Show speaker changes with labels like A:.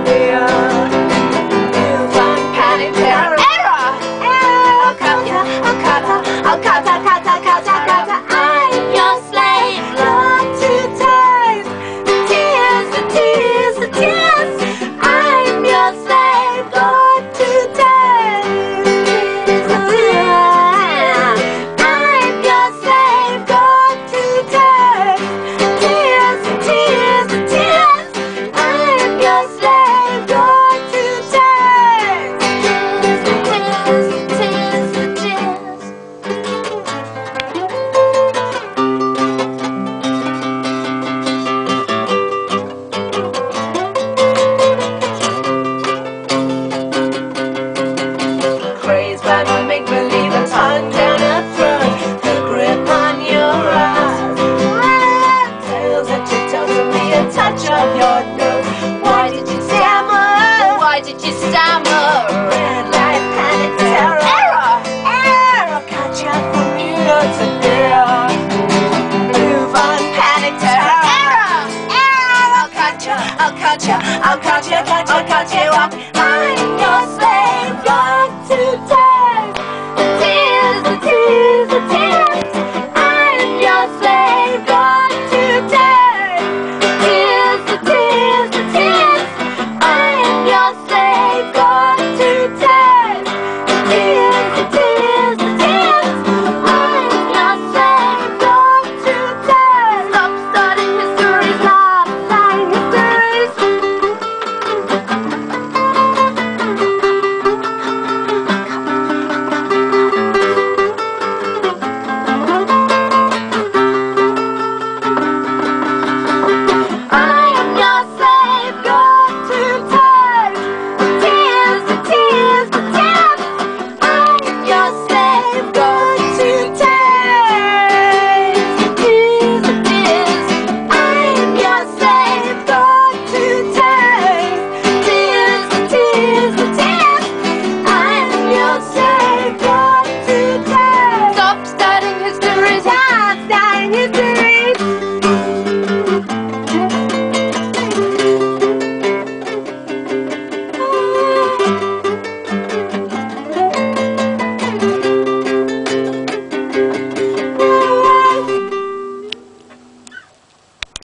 A: dear. Move on, panic terror. Error! I'll cut ya, I'll cut her, I'll cut her, cut her, cut her, cut her. I'm your slave, not to taste. The tears, the tears, the tears. I'm your slave, not to taste. The tears. I'm your slave, not to taste. Tears, the tears, the tears. I'm your slave, not to taste. The tears, the tears, the tears. Crazed by my make-believe, a tongue down her throat, the grip on your eyes. Tales that you tell to me, a touch of your nose. Why did you stammer? Why did you stammer? Red light, panic, terror. Error! Error! Catch up from near to near. Move on, panic, terror. Error! Error! I'll cut you, I'll cut you, I'll cut you, I'll cut you up.